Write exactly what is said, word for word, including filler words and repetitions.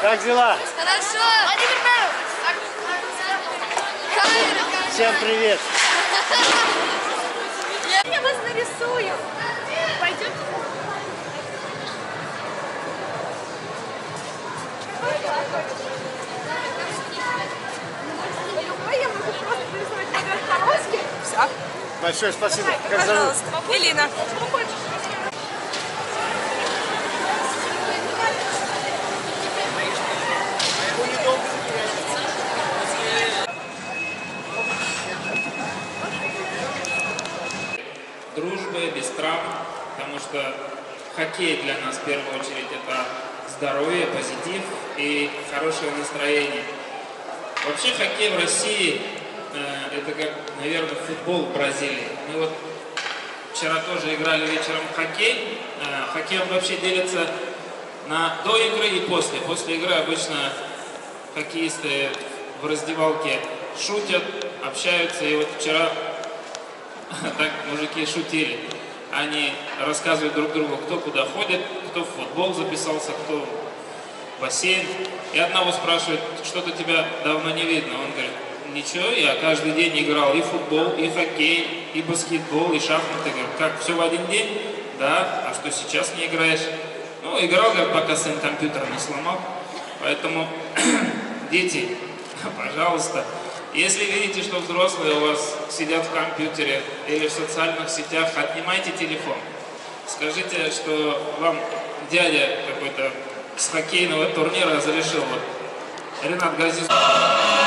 Как дела? Хорошо. Всем привет. Я вас нарисую. Пойдем? Любой я могу просто нарисовать по-русски. Все. Большое спасибо. Давай, Как пожалуйста. зовут? Элина. Дружбы, без травм, потому что хоккей для нас в первую очередь это здоровье, позитив и хорошее настроение. Вообще хоккей в России э, это как, наверное, футбол в Бразилии. Мы вот вчера тоже играли вечером в хоккей. Э, хоккей вообще делится на до игры и после. После игры обычно хоккеисты в раздевалке шутят, общаются. И вот вчера так мужики шутили. Они рассказывают друг другу, кто куда ходит, кто в футбол записался, кто в бассейн. И одного спрашивают, что-то тебя давно не видно. Он говорит, ничего, я каждый день играл и футбол, и хоккей, и баскетбол, и шахматы. Говорю, как, все в один день? Да, а что сейчас не играешь? Ну, играл, говорит, пока сын компьютер не сломал. Поэтому, дети, пожалуйста, если видите, что взрослые у вас сидят в компьютере или в социальных сетях, отнимайте телефон. Скажите, что вам дядя какой-то с хоккейного турнира разрешил. Вот Ренат Газизов.